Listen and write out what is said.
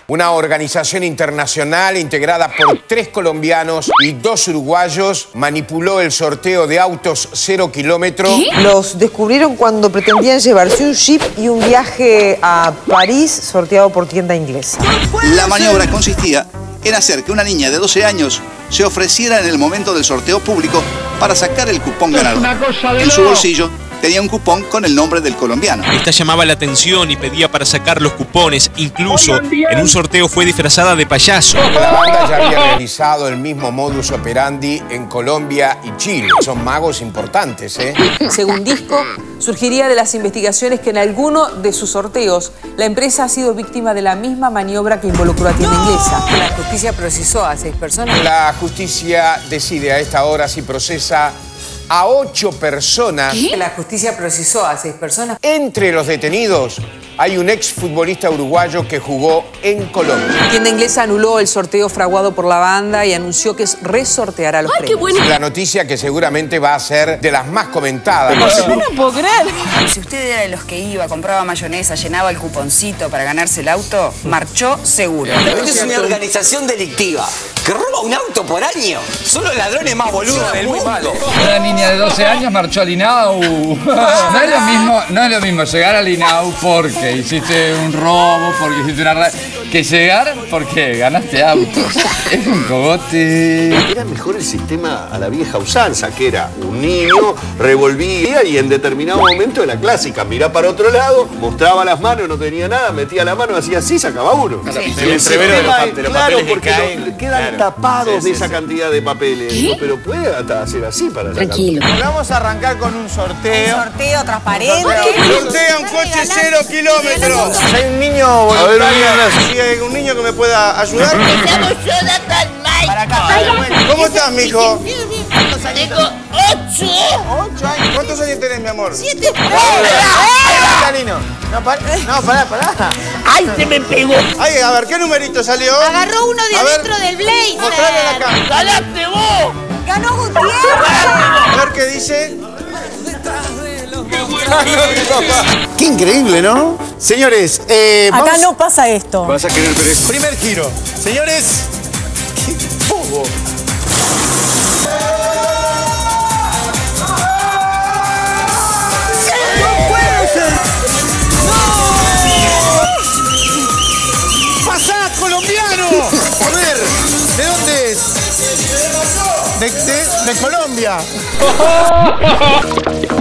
Una organización internacional integrada por 3 colombianos y 2 uruguayos manipuló el sorteo de autos 0 kilómetro. Los descubrieron cuando pretendían llevarse un jeep y un viaje a París sorteado por tienda inglesa. La maniobra consistía en hacer que una niña de 12 años se ofreciera en el momento del sorteo público para sacar el cupón ganador. En su bolsillo tenía un cupón con el nombre del colombiano. Esta llamaba la atención y pedía para sacar los cupones. Incluso en un sorteo fue disfrazada de payaso. La banda ya había realizado el mismo modus operandi en Colombia y Chile. Son magos importantes, ¿eh? Según Disco, surgiría de las investigaciones que en alguno de sus sorteos la empresa ha sido víctima de la misma maniobra que involucró a tienda inglesa. La justicia procesó a 6 personas. La justicia decide a esta hora si procesa a 8 personas. La justicia procesó a 6 personas. Entre los detenidos hay un exfutbolista uruguayo que jugó en Colombia. Tienda inglesa anuló el sorteo fraguado por la banda y anunció que resorteará los premios. La noticia que seguramente va a ser de las más comentadas. Yo no puedo creer. Si usted era de los que iba, compraba mayonesa, llenaba el cuponcito para ganarse el auto, marchó seguro. Esta es una organización delictiva que roba un auto por año. Son los ladrones más boludos del mundo. Una niña de 12 años marchó al INAU. No es lo mismo llegar al INAU porque hiciste un robo, porque hiciste una... que llegar porque ganaste autos. Es un cogote. Era mejor el sistema a la vieja usanza, que era un niño, revolvía y en determinado momento de la clásica, mirá para otro lado, mostraba las manos, no tenía nada, metía la mano, hacía así, sacaba uno. Sí. El entrevero de los papeles que caen. Quedan tapados de esa cantidad de papeles. Pero puede hasta hacer así para sacar. Tranquilo. Vamos a arrancar con un sorteo. Un sorteo transparente. Sortea un coche 0 kilómetros. Hay un niño voluntario, si hay un niño que me pueda ayudar. Estamos sola tan mal. Para acá. ¿Cómo estás, mijo? Tengo 8. 8 años. ¿Cuántos años tenés, mi amor? 7. No, pará. ¡Ay, se me pegó! Ay, a ver, ¿qué numerito salió? Agarró uno de adentro del blazer. Mostrale la cámara. ¡Ganaste vos! ¡Ganó Gutiérrez! A ver qué dice. Qué increíble, ¿no? Señores, Acá no pasa esto. Vas a querer ver esto. Primer giro. Señores, qué poco. ¡Pasá, colombiano! A ver, ¿de dónde es? De Colombia.